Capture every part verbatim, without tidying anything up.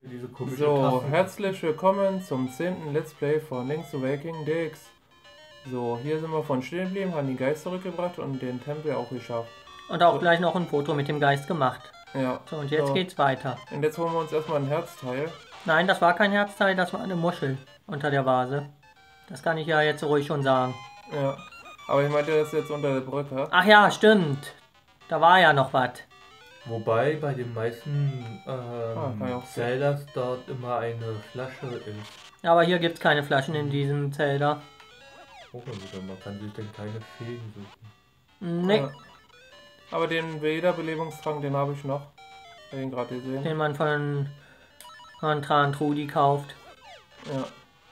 Diese komische So, Tasten. herzlich willkommen zum zehnten Let's Play von Link's Awakening D X. So, hier sind wir von stehen geblieben, haben die Geist zurückgebracht und den Tempel auch geschafft. Und auch So. gleich noch ein Foto mit dem Geist gemacht. Ja. So, und jetzt so. geht's weiter. Und jetzt holen wir uns erstmal ein Herzteil. Nein, das war kein Herzteil, das war eine Muschel unter der Vase. Das kann ich ja jetzt ruhig schon sagen. Ja. Aber ich meinte, das ist jetzt unter der Brücke. Ach ja, stimmt. Da war ja noch was. Wobei bei den meisten ähm, ah, Zeldas dort immer eine Flasche ist. Ja, aber hier gibt's keine Flaschen in diesem Zelda. Oh, man kann sich denn keine Feen suchen. Nee, Ja. Aber den Wiederbelebungstrank, den habe ich noch. Hab ihn gerade gesehen. den man von, von Tran Trudi kauft. Ja.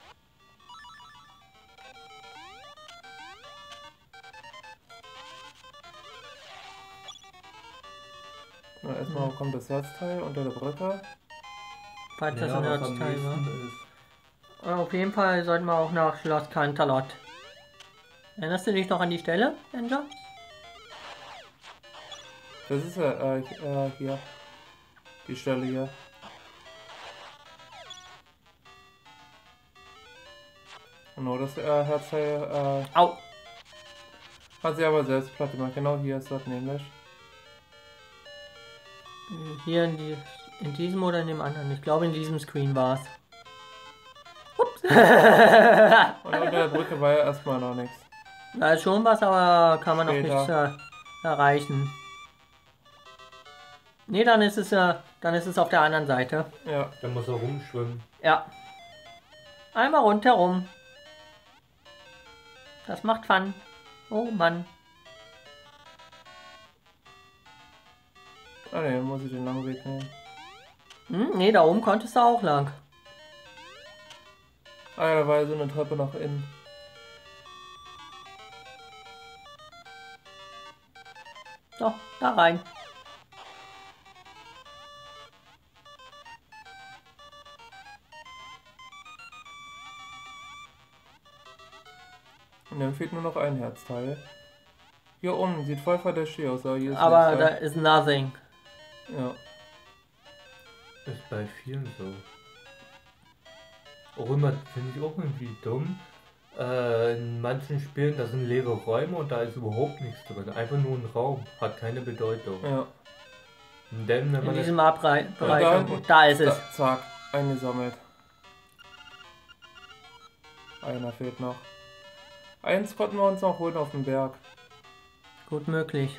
Na, erstmal Hm. kommt das Herzteil unter der Brücke. Falls das Ja, ein was am Herzteil nächsten war. ist. Auf jeden Fall sollten wir auch nach Schloss Canterlot. Erinnerst du dich noch an die Stelle, Angel? Das ist ja äh, äh, hier. Die Stelle hier. Genau, das äh, Herzteil äh, Au! hat sie aber selbst platt gemacht. Genau hier ist das nämlich. Hier in, die, in diesem oder in dem anderen? Ich glaube in diesem Screen war es. Ups! Und unter der Brücke war ja erstmal noch nichts. Da ist schon was, aber kann man Später. noch nichts äh, erreichen. Ne, dann ist es äh, dann ist es auf der anderen Seite. Ja. Da muss er rumschwimmen. Ja. Einmal rundherum. Das macht Fun. Oh Mann. Ah ne, muss ich den langen Weg nehmen. Hm, ne, da oben konntest du auch lang. Ah ja, da war ja so eine Treppe nach innen. So, da rein. Und dann fehlt nur noch ein Herzteil. Hier oben sieht voll verdächtig aus, aber hier ist Aber nichts, da ist nothing. ja. Ist bei vielen so. Auch immer, finde ich auch irgendwie dumm. Äh, in manchen Spielen, da sind leere Räume und da ist überhaupt nichts drin. Einfach nur ein Raum. Hat keine Bedeutung. Ja. Denn wenn In man diesem Abbereich. Ja, Da, hinten. da ist es. Da, zack, eingesammelt. Einer fehlt noch. Eins konnten wir uns noch holen auf dem Berg. Gut möglich.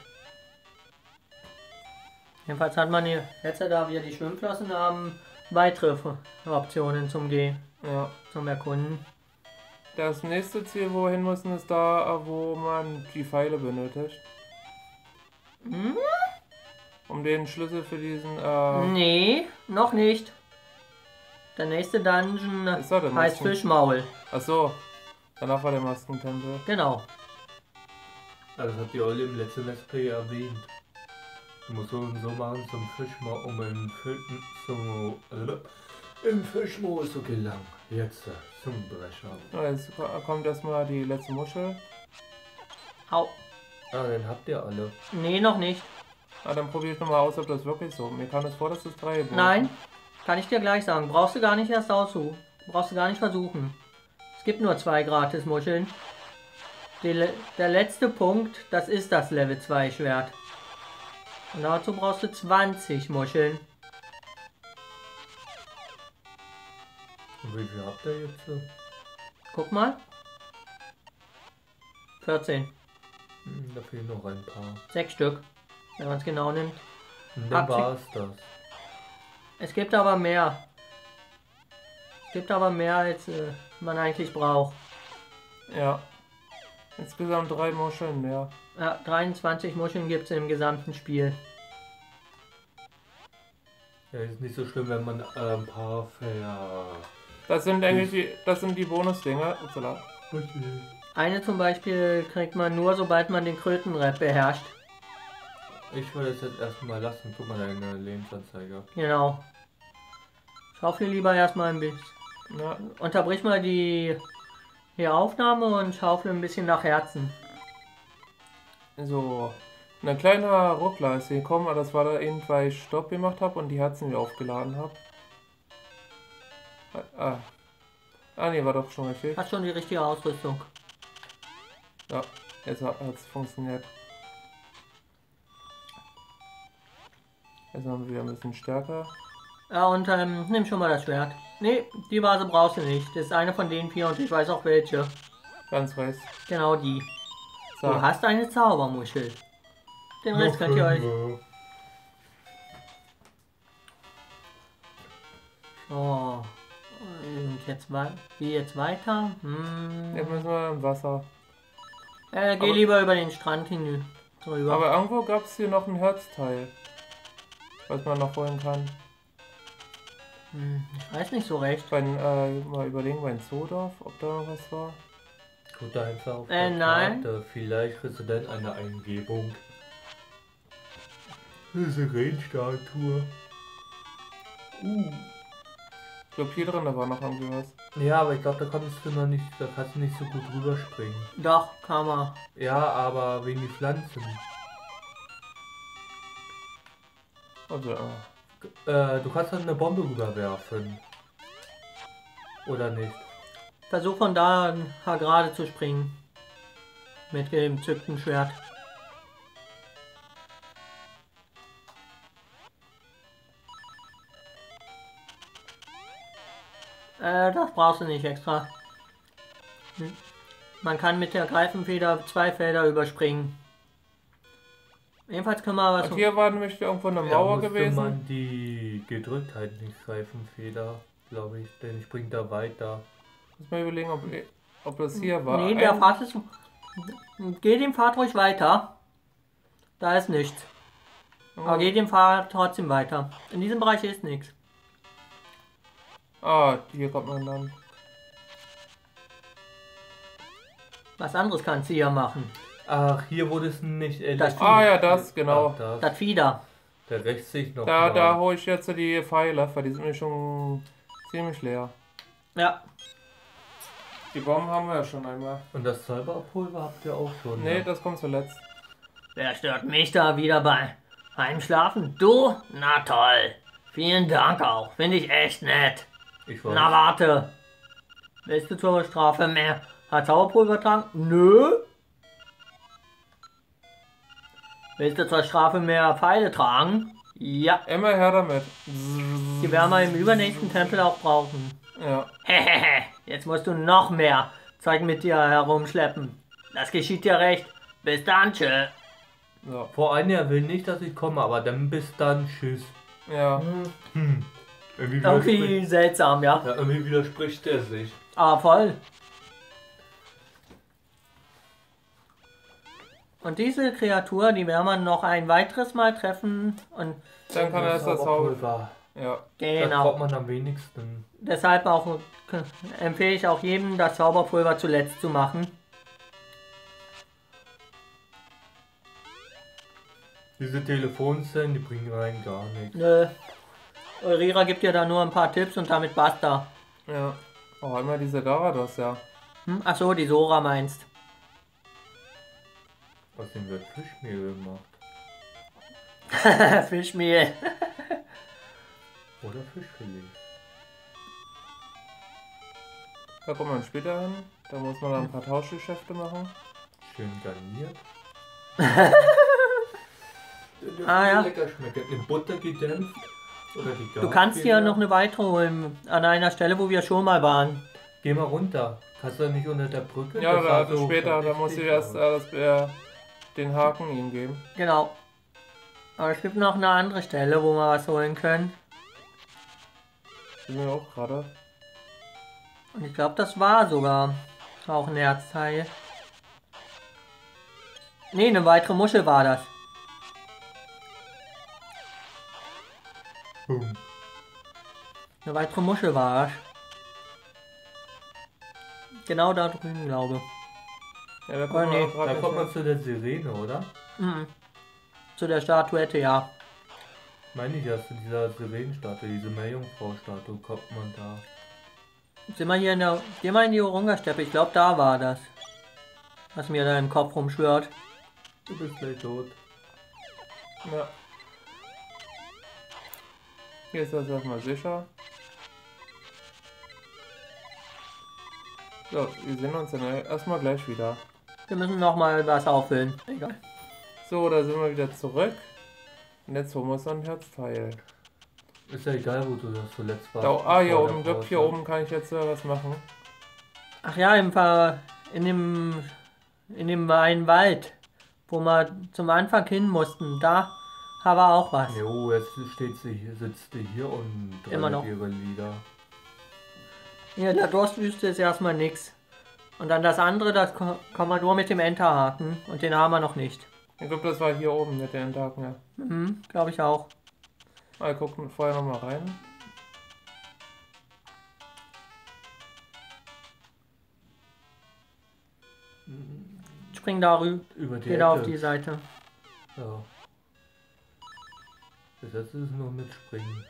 Jedenfalls hat man hier, jetzt da wir die Schwimmflossen haben, weitere Optionen zum Gehen, Ja. zum Erkunden. Das nächste Ziel, wo wir hin müssen, ist da, wo man die Pfeile benötigt. Hm? Um den Schlüssel für diesen, äh... Nee, noch nicht. Der nächste Dungeon Ist da der heißt Masken- Fischmaul. Achso. Danach war der Maskentempel. Genau. Also das hat die Olle im letzten Let's Play erwähnt. Du musst so und so machen zum Fischmo, um in Fisch, zum, äh, im Fischmo zu gelangen. Jetzt äh, zum Brecher. Ja, jetzt ko- kommt erstmal die letzte Muschel. Au. Ah, dann habt ihr alle. Nee, noch nicht. Ah, dann probiere ich nochmal aus, ob das wirklich so. Mir kam es vor, dass das drei wurden. Nein, kann ich dir gleich sagen. Brauchst du gar nicht erst aussuchen. Brauchst du gar nicht versuchen. Es gibt nur zwei Gratis-Muscheln. Die le- Der letzte Punkt, das ist das Level zwei Schwert. Und dazu brauchst du zwanzig Muscheln. Und wie viel habt ihr jetzt? äh? Guck mal. vierzehn. Hm, da fehlen noch ein paar. Sechs Stück. Wenn man es genau nimmt. Und dann Abschied- war's das. Es gibt aber mehr. Es gibt aber mehr, als äh, man eigentlich braucht. Ja. Insgesamt drei Muscheln mehr. Ja, dreiundzwanzig Muscheln gibt es im gesamten Spiel. Ja, ist nicht so schlimm, wenn man äh, ein paar ver... Das sind eigentlich die, das sind die Bonusdinger. Upsala. Eine zum Beispiel kriegt man nur, sobald man den Krötenrap beherrscht. Ich würde es jetzt erstmal lassen. Guck mal deine Lebensanzeige. Genau. Schaufel lieber erstmal ein bisschen. Ja. Unterbrich mal die hier Aufnahme und schaufel ein bisschen nach Herzen. So. Ein kleiner Ruckler ist hier gekommen, aber das war da eben, weil ich Stopp gemacht habe und die Herzen wieder aufgeladen habe. Ah. Ah ne, war doch schon richtig. Hast schon die richtige Ausrüstung. Ja, jetzt hat es funktioniert. Jetzt haben wir wieder ein bisschen stärker. Ja, und ähm, nimm schon mal das Schwert. Nee, die Vase brauchst du nicht. Das ist eine von den vier und ich weiß auch welche. Ganz rechts. Genau die. So. Du hast eine Zaubermuschel. Den Rest könnt ihr euch... Oh. Und jetzt mal. Wie jetzt weiter? Hm. Jetzt müssen wir im Wasser. Äh, geh Aber- lieber über den Strand hin. Drüber. Aber irgendwo gab es hier noch ein Herzteil. Was man noch holen kann. Hm, ich weiß nicht so recht. Bei, äh, mal überlegen bei Zoodorf, ob da noch was war. Guck da einfach auf Äh, der nein. Karte. Vielleicht kriegst du dann eine Eingebung. Diese Rennstatue. Uh. Ich glaube hier drin, da war noch irgendwie was. Ja, aber ich glaube, da kannst du noch nicht, da kannst du nicht so gut rüberspringen. Doch, kann man. Ja, aber wegen die Pflanzen. Also, äh, Äh, du kannst dann eine Bombe rüberwerfen. Oder nicht? Versuch von da gerade zu springen. Mit dem zückten Schwert. Äh, das brauchst du nicht extra. Hm. Man kann mit der Greifenfeder zwei Felder überspringen. Jedenfalls können wir was... und hier war nämlich irgendwo eine Ja, Mauer musste gewesen. man die Gedrücktheit nicht greifen, Feder, glaube ich, denn ich bringe da weiter. Muss mal überlegen, ob, ob das hier war. Nee, der Ein- Pfad ist... Geh den Pfad ruhig weiter. Da ist nichts. Aber geh den Pfad trotzdem weiter. In diesem Bereich ist nichts. Ah, hier kommt man dann. Was anderes kannst du hier machen. Ach, hier wurde es nicht erledigt. Ah ja, das, genau. Ach, das. Das Fieder. Der rächt sich noch Da, mal. da hole ich jetzt die Pfeile, weil die sind mir schon ziemlich leer. Ja. Die Bomben haben wir ja schon einmal. Und das Zauberpulver habt ihr auch schon. Nee, ja? das kommt zuletzt. Wer stört mich da wieder bei Heimschlafen? Du? Na toll. Vielen Dank auch. Finde ich echt nett. Ich weiß. Na warte. Willst du zur Strafe mehr Zauberpulver tragen? Nö. Willst du zur Strafe mehr Pfeile tragen? Ja. Immer her damit. Die werden wir im übernächsten Tempel auch brauchen. Ja. Hehehe. Jetzt musst du noch mehr Zeug mit dir herumschleppen. Das geschieht dir recht. Bis dann, tschö. So. Vor einem Jahr will nicht, dass ich komme, aber dann bis dann, tschüss. Ja. Hm. Irgendwie, Irgendwie widerspricht, seltsam, ja. ja, irgendwie widerspricht er sich. Aber voll. Und diese Kreatur, die werden wir noch ein weiteres Mal treffen. Und Dann kann er das Zauber. Zauberpulver. Ja. Das braucht genau. man am wenigsten. Deshalb auch k- empfehle ich auch jedem, das Zauberpulver zuletzt zu machen. Diese Telefonzellen, die bringen rein gar nichts. Nö. Eurira gibt dir da nur ein paar Tipps und damit basta. Ja. Oh, immer diese Garados, ja. Hm? Achso, die Sora meinst. Aus dem wird Fischmehl gemacht. Fischmehl. Oder Fischfilet. Da kommt man später hin. Da muss man dann ein paar Tauschgeschäfte machen. Schön garniert. Ah, ja. Lecker schmecken. In Butter gedämpft. Oder die Du kannst hier noch eine weitere holen. An einer Stelle, wo wir schon mal waren. Geh mal runter. Kannst du nicht unter der Brücke? Ja, Das da, sah so später, da muss ich verdächtig erst aus. äh, das, äh, den Haken ihm geben. Genau. Aber es gibt noch eine andere Stelle, wo wir was holen können. Sind wir auch gerade. Und ich glaube, das war sogar auch ein Herzteil. Ne, eine weitere Muschel war das. Boom. Eine weitere Muschel war das. Genau da drüben, glaube ich. Ja, da Oh, kommt nee. man auch Da gerade kommt man nicht zu der Sirene, oder? Mhm. Zu der Statuette, ja. Meine ich ja, zu dieser Sirenenstatue, diese Meerjungfrau-Statue kommt man da. Sind wir hier in der... Geh mal in die Orunga-Steppe. Ich glaube, da war das. Was mir da im Kopf rumschwört. Du bist gleich tot. mehr. Ja. Hier ist das erstmal sicher. So, wir sehen uns dann erstmal gleich wieder. Wir müssen nochmal was auffüllen. Egal. So, da sind wir wieder zurück. Und jetzt holen wir uns ein Herzteil. Ist ja egal, wo du das zuletzt warst. Da, ah, hier Vor oben, der glaub, Pause. hier oben kann ich jetzt äh, was machen. Ach ja, im Ver in dem in dem einen Wald, wo wir zum Anfang hin mussten, da haben wir auch was. Jo, jetzt steht sie hier, sitzt sie hier und Immer noch. ihre Lieder. Ja, in der Durstwüste ist erstmal nix. Und dann das andere, das ko- kann man nur mit dem Enterhaken und den haben wir noch nicht. Ich glaube, das war hier oben mit den Enthaken. Ja. Mhm, glaube ich auch. Mal gucken vorher nochmal rein. Spring darüber, Über die geh da auf Ecke. die Seite. Ja. Bis jetzt ist es nur mit Springen.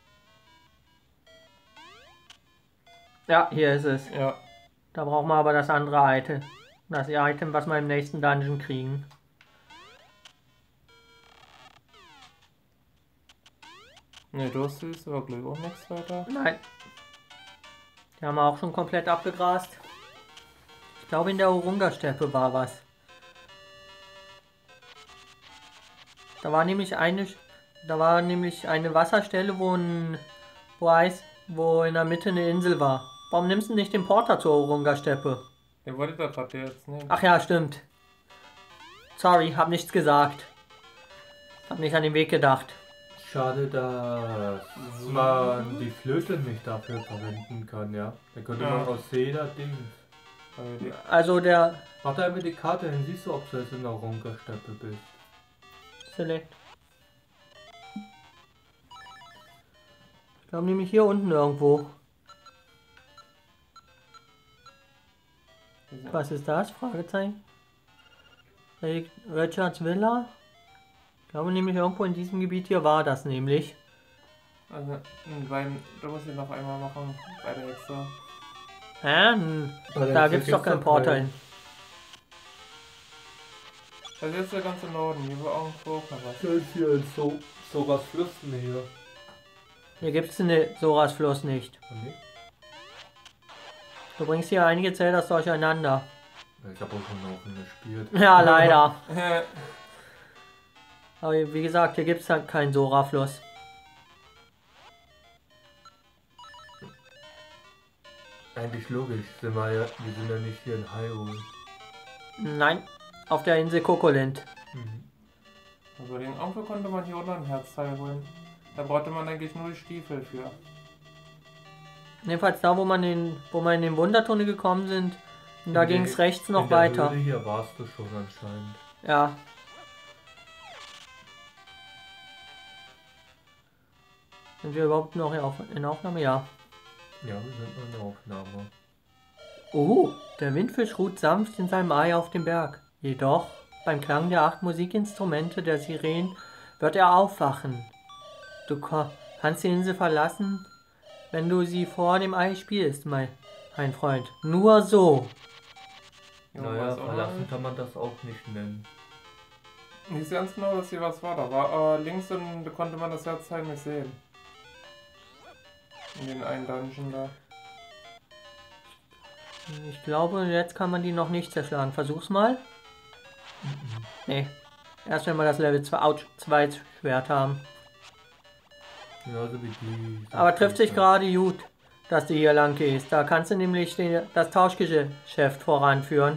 Ja, hier ist es. Ja. Da brauchen wir aber das andere Item. Das Item, was wir im nächsten Dungeon kriegen. Ne, Durstlös war glaube ich auch nichts weiter. Nein. Die haben wir auch schon komplett abgegrast. Ich glaube, in der Urunga-Steppe war was. Da war nämlich eine, da war nämlich eine Wasserstelle, wo ein, wo Eis, wo in der Mitte eine Insel war. Warum nimmst du nicht den Porter zur Urunga-Steppe? Der wollte da gerade jetzt nehmen. Ach ja, stimmt. Sorry, hab nichts gesagt. Hab nicht an den Weg gedacht. Schade, dass man die Flöte nicht dafür verwenden kann, ja. Da könnte Ja. man aus jeder Ding. Aber die- Also der Mach da einfach die Karte hin, siehst du, ob du jetzt in der Runkersteppe bist. Select. Ich glaube nämlich hier unten irgendwo. Was ist das? Fragezeichen. Re- Richards Villa. Ich glaube nämlich irgendwo in diesem Gebiet hier war das nämlich. Also, ein Bein, da muss ich noch einmal machen. Bei der Hexe. Hä? Hm, Da gibt's doch keinen Porter hin. Also jetzt der ganze Norden, hier war irgendwo noch was. Das ist hier so, so was Flussnähe. Hier gibt's eine Soras Fluss nicht. Nee? Du bringst hier einige Zeldas durcheinander. Ich habe auch schon noch gespielt. Ja, leider. Äh, Aber wie gesagt, hier gibt's halt keinen Sora-Fluss. Eigentlich logisch, sind wir ja, wir sind ja nicht hier in Hyrule. Nein, auf der Insel Kokolint. Mhm. also den irgendwo konnte man hier unten ein Herzteil holen. Da brauchte man eigentlich nur die Stiefel für. Jedenfalls da, wo man in, wo wir in den Wundertunnel gekommen sind. Und da In der- ging es rechts noch in der weiter. Höhle hier warst du schon anscheinend. Ja. Sind wir überhaupt noch in Auf- in Aufnahme? Ja. Ja, wir sind nur in der Aufnahme. Oh, der Windfisch ruht sanft in seinem Ei auf dem Berg. Jedoch, beim Klang der acht Musikinstrumente der Sirenen wird er aufwachen. Du ko- kannst die Insel verlassen, wenn du sie vor dem Ei spielst, mein, mein Freund. Nur so. Ja, Naja, weiß auch verlassen nicht. kann man das auch nicht nennen. Ich sehe ganz genau, dass hier was war. Da war äh, links und da konnte man das Herzteil nicht sehen. In den einen Dungeon da. Ich glaube, jetzt kann man die noch nicht zerschlagen. Versuch's mal. Nee. Erst wenn wir das Level zwei Schwert haben. Genauso wie die. Aber trifft sich gerade gut, dass du hier lang gehst. Da kannst du nämlich den, das Tauschgeschäft voranführen.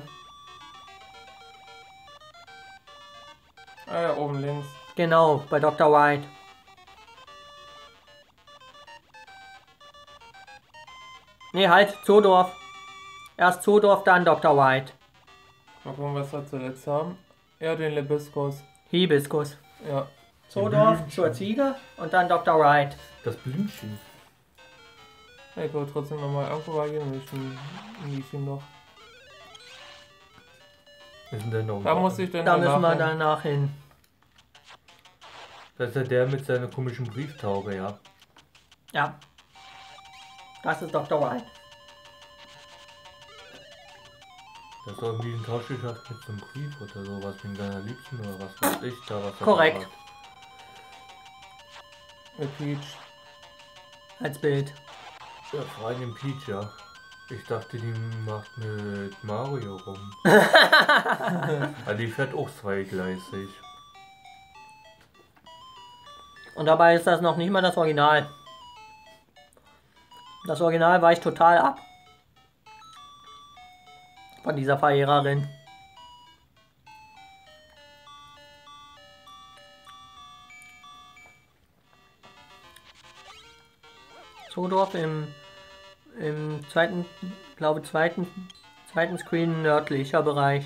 Ah ja, oben links. Genau, bei Doktor White. Nee, halt, Zoodorf. Erst Zoodorf, dann Doktor White. Mal gucken, was wir zuletzt haben. Ja, den Lebiskus. Hibiskus. Ja. Zoodorf zur Ziege und dann Doktor White. Das Blümchen. Ich wollte trotzdem nochmal irgendwo war hier nämlich ein ein Liedchen noch. Was ist denn der noch? Da muss ich dann Da müssen wir hin. danach hin. Das ist ja der mit seiner komischen Brieftaube, ja. Ja. Das ist Doktor White. Das ist doch irgendwie ein Tauschgeschäft mit so einem Brief oder sowas wegen seiner Liebsten oder was weiß ich da, was er Korrekt. da hat. Mit Peach. Als Bild. Ja, vor allem den Peach, ja. Ich dachte, die macht mit Mario rum. Aber die fährt auch zweigleisig. Und dabei ist das noch nicht mal das Original. Das Original weicht total ab. Von dieser Verehrerin. Zoodorf im, im zweiten, glaube zweiten, zweiten Screen nördlicher Bereich.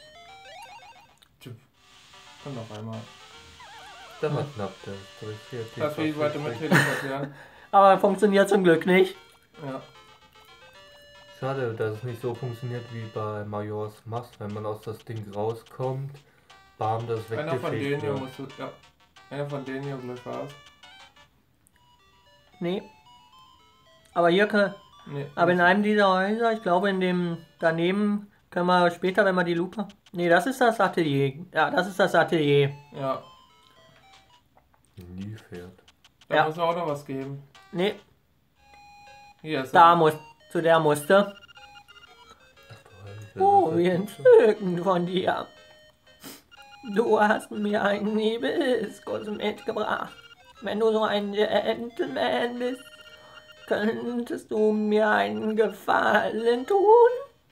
Und noch einmal. Da war knapp, das interessiert die Das will ich weiter mit Fachrichtung. teleportieren. Aber funktioniert zum Glück nicht. Ja. Schade, dass es nicht so funktioniert wie bei Majors Mask, wenn man aus das Ding rauskommt, bam, das Einer von denen weggefegt hier wird. musst du. Ja. Einer von denen hier gleich war's. Nee. Aber hier kann, Nee. aber in einem dieser Häuser, ich glaube in dem daneben, können wir später, wenn wir die Lupe. Nee, das ist das Atelier. Ja, das ist das Atelier. Ja. Nie fährt. Da Ja. muss auch noch was geben. Nee, Hier ist da er. muss, zu der musste. Ach du Heilige, Oh, das wie ist entzückend von dir. Du hast mir einen Hibiskus mitgebracht. Wenn du so ein Gentleman bist, könntest du mir einen Gefallen tun?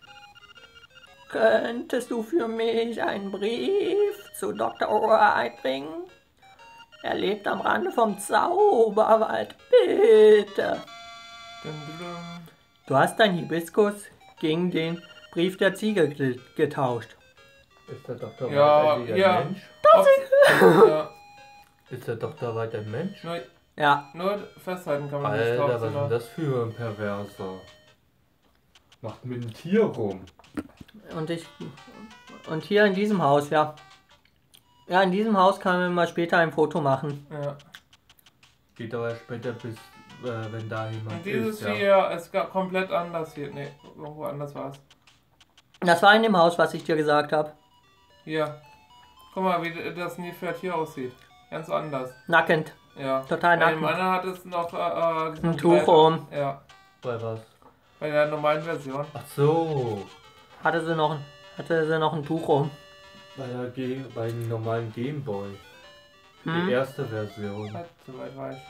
Könntest du für mich einen Brief zu Doktor White bringen? Er lebt am Rande vom Zauberwald. Bitte. Dum, dum, dum. Du hast deinen Hibiskus gegen den Brief der Ziege ge- getauscht. Ist der Doktor Ja, White eigentlich ein ja. Mensch? Ob- ja. Ist der Doktor White ein Mensch? Nur, Ja, nur festhalten kann man nicht Alter, drauf. was ist denn das für ein Perverser? Macht mit einem Tier rum. und ich. Und hier in diesem Haus, ja. Ja, in diesem Haus kann man mal später ein Foto machen. Ja. Geht aber später bis, äh, wenn da jemand Und dieses ist, ja. hier ist gar komplett anders hier. Ne, irgendwo anders war es. Das war in dem Haus, was ich dir gesagt habe. Hier. Guck mal, wie das Nilpferd hier aussieht. Ganz anders. Nackend. Ja. Total Bei dem nackend. anderen hat es noch äh, äh, diesen Ein Tuch um. Ja. Bei was? Bei der normalen Version. Ach so. Hatte sie noch, hatte sie noch ein Tuch um. Bei, der Ge bei dem normalen Gameboy. Hm? Die erste Version. Hat soweit war ich.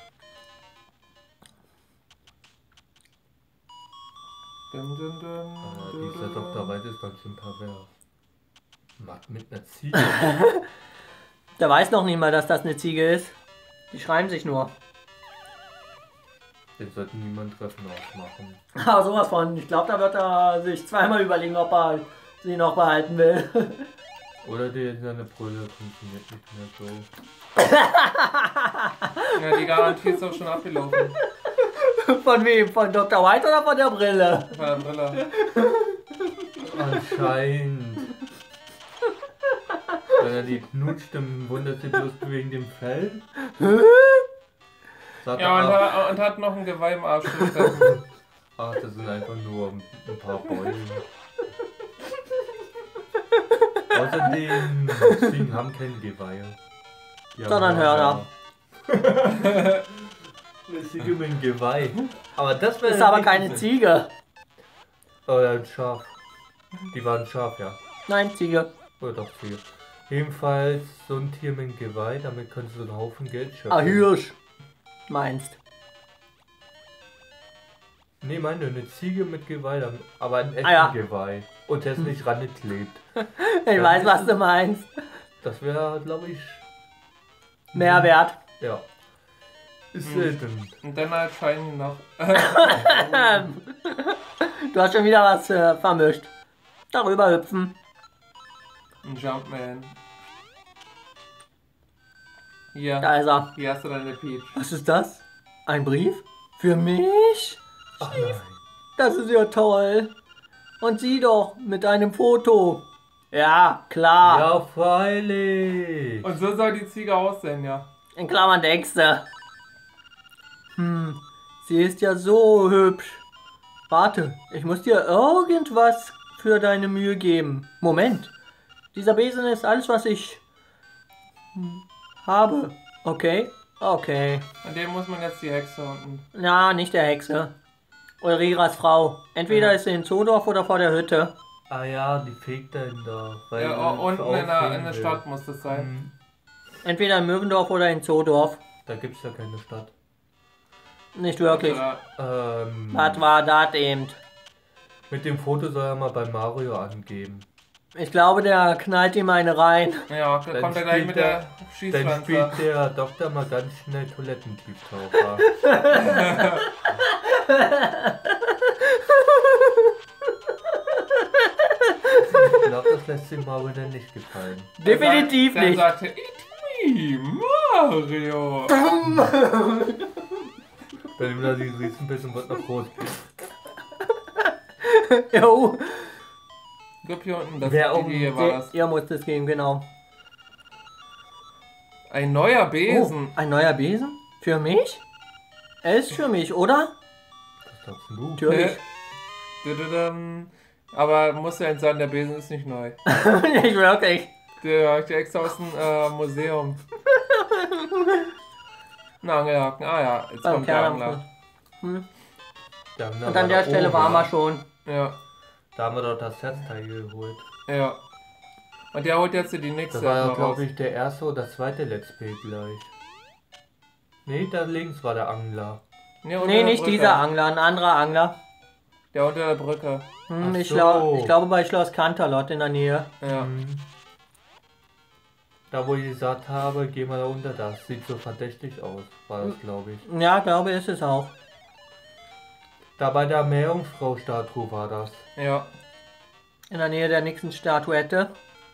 Dum, dum, dum, Ah, dum, dieser dum. Doktor White ist ganz schön pervers. Macht mit einer Ziege. Der weiß noch nicht mal, dass das eine Ziege ist. Die schreiben sich nur. Den sollte niemand Treffen ausmachen. Aber sowas von. Ich glaube, da wird er sich zweimal überlegen, ob er sie noch behalten will. Oder die, seine Brille funktioniert nicht mehr so. Ja, die Garantie ist doch schon abgelaufen. Von wem? Von Doktor White oder von der Brille? Bei der Brille. Anscheinend. Wenn er die knutscht, dann wundert sie bloß wegen dem Fell. Sagt Ja, und, er, ha- und hat noch ein Geweih im Arsch. ach, das sind einfach nur ein paar Bäume. Außerdem, Ziegen haben keine Geweihe. Die haben Sondern Hörner. Eine Ziege mit einem Geweih. Aber das wäre Ist aber keine Ziege. Oder ein Schaf. Die waren Schaf, ja. Nein, Ziege. Oder doch Ziege. Jedenfalls so ein Tier mit einem Geweih, damit könntest du einen Haufen Geld schöpfen. Ah, Hirsch. Meinst. Nee, meine, eine Ziege mit Geweih, damit- aber ein echtes Ah, ja. Geweih. Und der ist nicht rangeklebt. Ich weiß, was du meinst. Das wäre, glaube ich, Mehrwert. ja. Ist Hm. selten. Und dann halt Shiny noch. Du hast schon wieder was äh, vermischt. Darüber hüpfen. Ein Jumpman. Hier. Da ist er. Hier hast du deine Peach. Was ist das? Ein Brief? Für mich? Ach nein. Das ist ja toll. Und sieh doch, mit einem Foto. Ja, klar. Ja, freilich. Und so soll die Ziege aussehen, ja. In Klammern Dexter. Hm, sie ist ja so hübsch. Warte, ich muss dir irgendwas für deine Mühe geben. Moment. Dieser Besen ist alles, was ich hm, habe. Okay? Okay. An dem muss man jetzt die Hexe unten. Na, nicht der Hexe. Euriras Frau. Entweder Ja. ist sie in Zodorf oder vor der Hütte. Ah ja, die fegt dahin da. Weil Ja, sie oh, unten in der, aufheben in der will. Stadt muss das sein. Mhm. Entweder in Möwendorf oder in Zodorf. Da gibt's ja keine Stadt. Nicht wirklich. Ja, Ähm, Was war das eben? mit dem Foto soll er mal bei Mario angeben. Ich glaube, der knallt ihm eine rein. ja, da Dann kommt er gleich spielt mit er- der Dann Schießpflanze. spielt der Doktor mal ganz schnell Toilettentieftaucher. Ich glaube, das lässt sich Mario dann nicht gefallen. Definitiv dann nicht. Sagt, dann sagte It Mario. Dann nimmt er die Riesenbiss und wird noch groß. Jo, Ich glaube hier unten, das Wer die um- hier war ihr, das. ihr müsst es gehen, genau. Ein neuer Oh, Besen. ein neuer Besen? Für mich? Er ist für mich, oder? Was sagst denn du? Natürlich. Dududum. Aber muss ja sein, der Besen ist nicht neu. Nicht wirklich. Der habe ich dir extra aus dem äh, Museum. Ein Angelhaken. Ah ja, jetzt Beim kommt der Angler. Kernampfen. Da haben wir Und an aber der da Stelle oben, waren wir ja. schon. Ja, Da haben wir doch das Herzteil geholt. ja. Und der holt jetzt die nächste Das war ja, erstmal raus. glaube ich, der erste oder zweite Let's Play gleich. Nee, da links war der Angler. Nee, unter Nee, der nicht Brücke. dieser Angler, ein anderer Angler. Der unter der Brücke. Hm, Ach ich, so. glaub, ich glaube bei Schloss Canterlot in der Nähe. Ja. Mhm. Da wo ich gesagt habe, geh mal da unter das. Sieht so verdächtig aus, war das glaube ich. Ja, glaube ist es auch. Da bei der Meerjungfrau-Statue war das. Ja. In der Nähe der nächsten Statuette.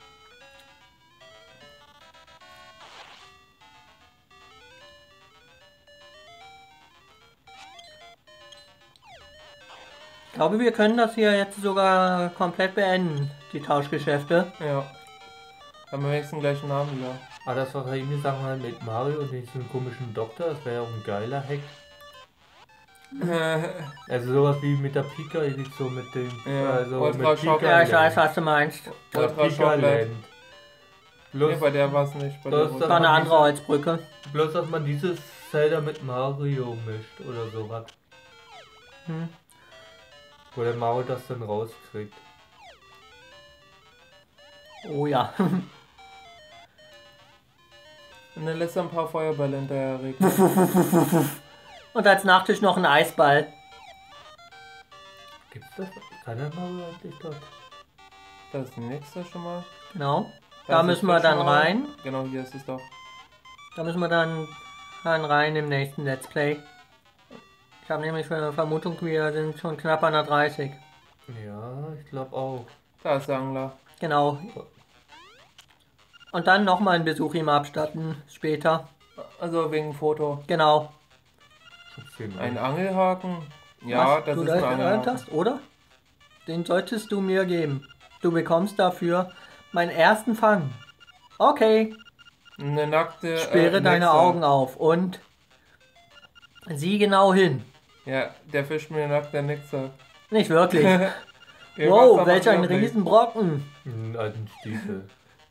Ich glaube, wir können das hier jetzt sogar komplett beenden, die Tauschgeschäfte. Ja. Haben wir wenigstens gleich einen Namen wieder. Ah, das was er ihm gesagt hat mit Mario und diesem komischen Doktor, das wäre ja auch ein geiler Hack. Also sowas wie mit der Pika-Edition mit dem... Ja, also Ultra mit Shock. Pika Ja, ich weiß, Land. was du meinst. Oder Ultra Pika Shockland. Land. Nee, Bloß, bei der war es nicht. Bei der Das ist Brücke. Das war eine man andere diese- Holzbrücke. bloß, dass man dieses Zelda mit Mario mischt oder sowas. Hm. Wo der Mario das dann rauskriegt. Oh ja. Und dann lässt er ein paar Feuerbälle hinterher regnen. Und als Nachtisch noch ein Eisball. Gibt's das? Kann der Mario eigentlich dort? Das ist die nächste schon mal. Genau. Da Da ist müssen das wir dann schon mal. rein. Genau, hier ist es doch. Da müssen wir dann, dann rein im nächsten Let's Play. Ich habe nämlich schon eine Vermutung, wir sind schon knapp an der dreißig. Ja, ich glaube auch. Da ist der Angler. Genau. Und dann nochmal einen Besuch ihm abstatten, später. Also wegen Foto. Genau. Schub's den Ein rein. Angelhaken? Ja, Was das du ist da ein gelernt Angelhaken. hast, oder? Den solltest du mir geben. Du bekommst dafür meinen ersten Fang. Okay. Eine nackte. Sperre äh, deine Nechse. Augen auf und sieh genau hin. Ja, der fischt mir nackt der Nixe. Nicht wirklich. Wow, welch ein Riesen. Riesenbrocken. Einen alten Stiefel.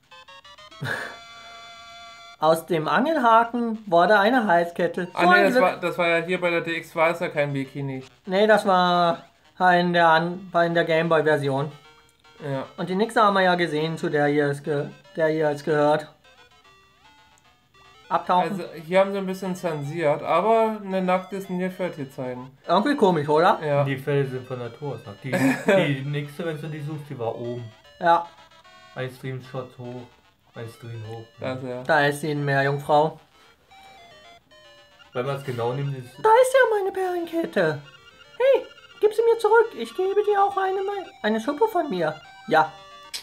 Aus dem Angelhaken wurde eine Halskette. So Ah ne, ein das Glück- war, das war ja hier bei der D X zwei, ist ja kein Bikini. Nee, das war in der, An war in der Gameboy-Version. Ja. Und die Nixe haben wir ja gesehen, zu der hier es, ge der hier es gehört. Abtauchen. Also hier haben sie ein bisschen zensiert, aber eine nackte Nilpferd zeigen. Irgendwie komisch, oder? Ja. Die Fälle sind von Natur aus nackt. Die, die nächste, wenn du die suchst, die war oben. Ja, Ein Stream-Shot hoch. Ein Stream hoch. Da ist er. da ist sie in Meerjungfrau. Wenn man es genau nimmt, ist Da ist ja meine Perlenkette. Hey, gib sie mir zurück. Ich gebe dir auch eine, eine Schuppe von mir. Ja,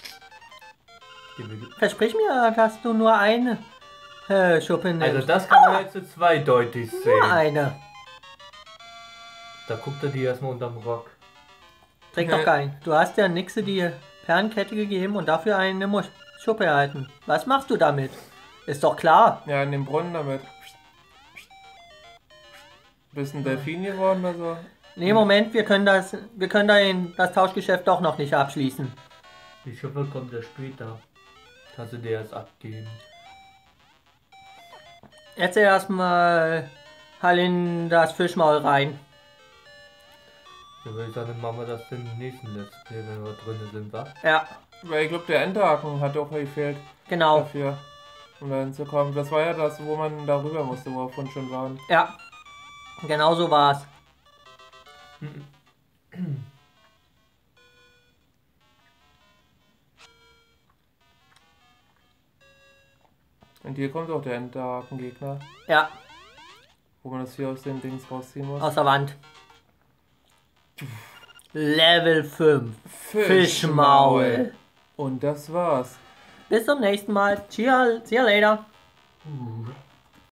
die- versprich mir, dass du nur eine äh, Schuppe nimmst. Also das kann man jetzt so zweideutig nur sehen. eine. Da guckt er die erstmal unterm Rock. Trägt doch keinen. Du hast der Nixe die Perlenkette gegeben und dafür eine Musch Schuppe erhalten. Was machst du damit? Ist doch klar. Ja, in dem Brunnen damit. Bist ein Delfin geworden oder so? Nee, Moment, wir können das, wir können da in, das Tauschgeschäft doch noch nicht abschließen. Die Schuppe kommt ja später. Kannst du dir erst abgeben. Jetzt erstmal halt in das Fischmaul rein. Dann würde ich sagen, dann machen wir das im nächsten Let's Play, wenn wir drin sind, wa? Ja, Weil ich glaube, der Endhaken hat auch gefehlt genau. dafür, um da hinzukommen. Das war ja das, wo man da rüber musste, wo wir vorhin schon waren. Ja, genau so war's. Und hier kommt auch der Endhaken-Gegner, Ja, wo man das hier aus den Dings rausziehen muss. aus der Wand. Level fünf. Fischmaul. Und das war's. Bis zum nächsten Mal. See you, see you later. Uh.